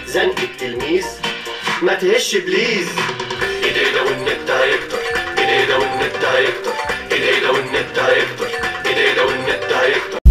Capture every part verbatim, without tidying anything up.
زنق التلميذ ما تهش بليز. ايدينا والنت هيكتر، ايدينا والنت هيكتر، ايدينا والنت هيكتر، ايدينا والنت هيكتر.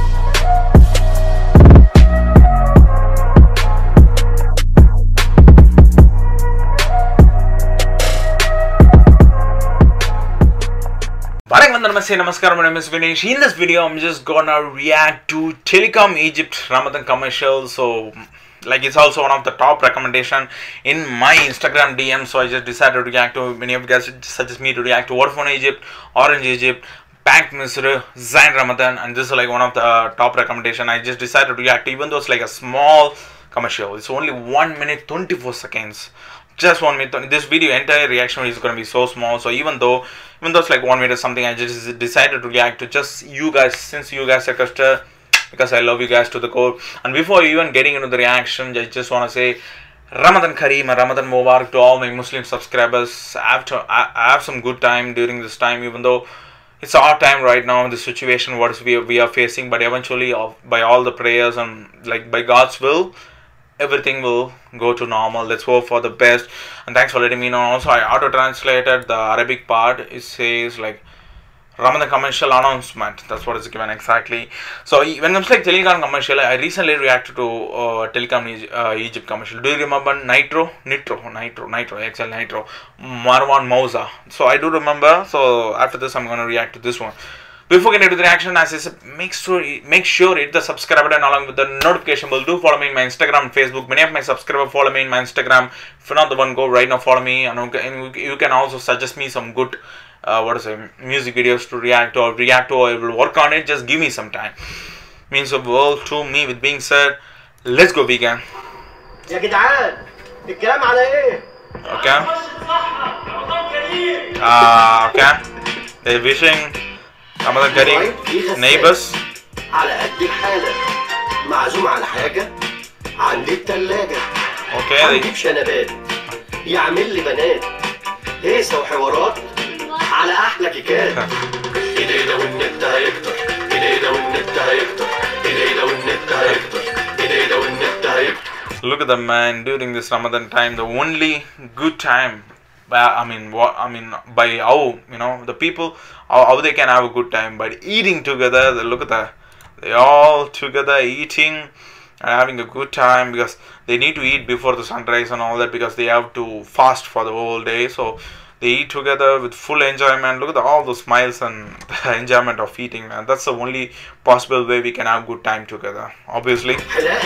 Namaste, namaskar, my name is Vinesh. In this video, I'm just gonna react to Telecom Egypt Ramadan commercial. So, like, it's also one of the top recommendation in my Instagram D M. So I just decided to react to. Many of you guys suggest me to react to Vodafone Egypt, Orange Egypt, Bank Misr, Zain Ramadan, and this is like one of the top recommendation. I just decided to react to, even though it's like a small commercial. It's only one minute twenty-four seconds. Just one minute. This video entire reaction is going to be so small. So even though even though it's like one minute or something, I just decided to react to just you guys, since you guys are customers, because I love you guys to the core. And before even getting into the reaction, I just want to say Ramadan Kareem and Ramadan Mubarak to all my Muslim subscribers. I have, to, I, I have some good time during this time, even though it's our time right now in the situation what we are, we are facing. But eventually, by all the prayers and like by God's will, everything will go to normal. Let's hope for the best. And thanks for letting me know. Also, I auto translated the Arabic part. It says like Ramadan commercial announcement. That's what is given exactly. So when it comes like Telecom commercial, I recently reacted to uh, Telecom uh, Egypt commercial. Do you remember Nitro? Nitro, Nitro, Nitro, X L Nitro, Marwan Mouza. So I do remember. So after this, I'm gonna react to this one. Before getting into the reaction, as I said, make sure make sure hit the subscribe button along with the notification bell. Do follow me in my Instagram and Facebook. Many of my subscribers follow me in my Instagram. If you're not the one, go right now follow me, and you can also suggest me some good uh, what is it music videos to react to or react to, or I will work on it. Just give me some time. Means the world to me. With being said, let's go begin. يا جدعان الكلام على ايه؟ Okay. Ah, uh, okay. They're wishing Ramadan Kareem neighbors. على قد الحالة معزوم على حاجة عندي التلاجة. اوكي. هنجيب شنبات يعمل لي بنات هيصة وحوارات على أحلى كيكات. إيدينا والنت هيكتر، إيدينا والنت هيكتر، إيدينا والنت هيكتر، إيدينا والنت هيكتر. Look at the man during this Ramadan time. The only good time. I mean, what I mean by how you know the people how, how they can have a good time by eating together. They look at that, they all together eating and having a good time, because they need to eat before the sunrise and all that, because they have to fast for the whole day. So they eat together with full enjoyment. Look at the, all the smiles and the enjoyment of eating, man. That's the only possible way we can have good time together, obviously.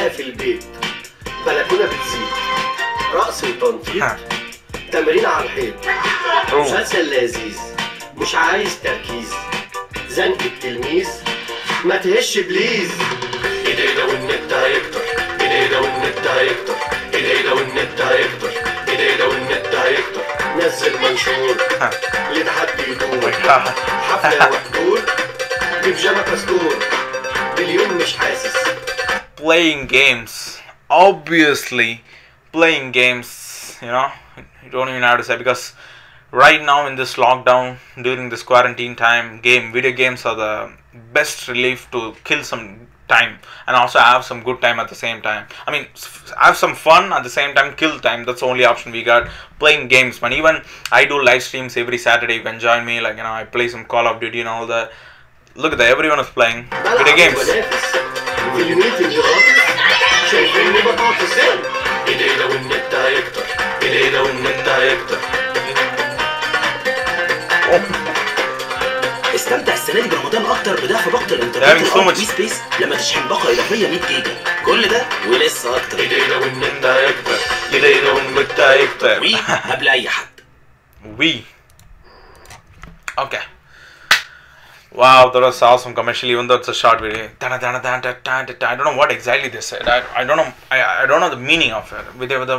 تمرين على الحيط مسلسل لذيذ مش عايز تركيز زنق التلميذ ما تهش بليز. ايدينا والنت هيكتر، ايدينا والنت هيكتر، ايدينا والنت هيكتر، ايدينا والنت هيكتر. نزل منشور لتحدي يدور حفلة وحضور ببجامة كاستور باليوم مش حاسس. Playing games, obviously playing games, you know. You don't even have to say, because right now in this lockdown, during this quarantine time, game video games are the best relief to kill some time and also have some good time at the same time. I mean, have some fun at the same time, kill time. That's the only option we got. Playing games, man. Even I do live streams every Saturday. You can join me. Like, you know, I play some Call of Duty and all that. Look at that, everyone is playing video games. إيدينا والنت هيكتر. استمتع السنة دي برمضان أكتر بضعف باقة الإنترنت أو في سبيس لما تشحن باقة إضافية مية جيجا. كل ده ولسه أكتر. إيدينا والنت هيكتر، إيدينا والنت هيكتر. وي قبل أي حد. وي. Okay. Wow, that was awesome commercial, even though it's a short video. I don't know what exactly they said. I, I don't know I, I don't know the meaning of it.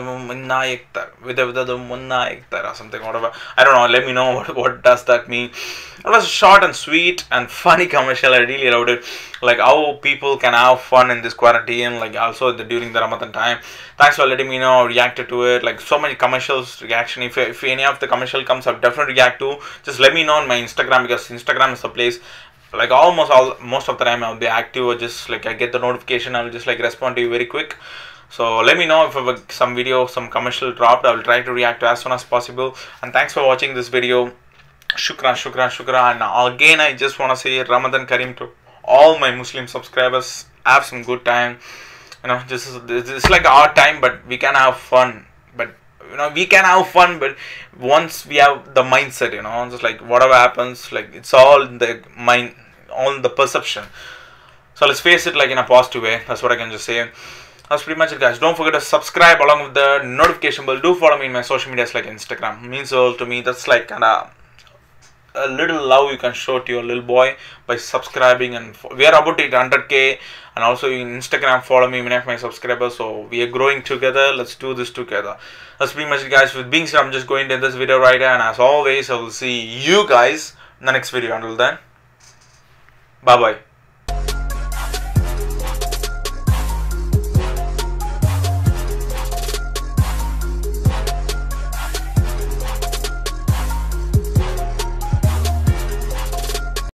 Or something, whatever. I don't know. Let me know what, what does that mean. It was short and sweet and funny commercial. I really loved it. Like how people can have fun in this quarantine, like also the, during the Ramadan time. Thanks for letting me know. I reacted to it. Like so many commercials reaction. If, if any of the commercial comes, I'll definitely react to. Just let me know on my Instagram, because Instagram is the place. Like almost all most of the time I'll be active, or just like I get the notification, I'll just like respond to you very quick. So let me know if ever some video, some commercial dropped. I will try to react to as soon as possible. And thanks for watching this video. Shukran, shukran, shukran. And again, I just want to say Ramadan Kareem to all my Muslim subscribers. Have some good time. You know, this is this is like our time, but we can have fun. But you know, we can have fun, but once we have the mindset, you know, just like whatever happens, like it's all in the mind, all in the perception. So let's face it like in a positive way. That's what I can just say. That's pretty much it, guys. Don't forget to subscribe along with the notification bell. Do follow me in my social medias like Instagram. It means all to me. That's like kind of a little love you can show to your little boy by subscribing. And we are about to hit one hundred K, and also in Instagram follow me, many of my subscribers. So we are growing together. Let's do this together. That's pretty much it, guys. With being said, I'm just going to end this video right here, and as always I will see you guys in the next video. Until then, bye bye.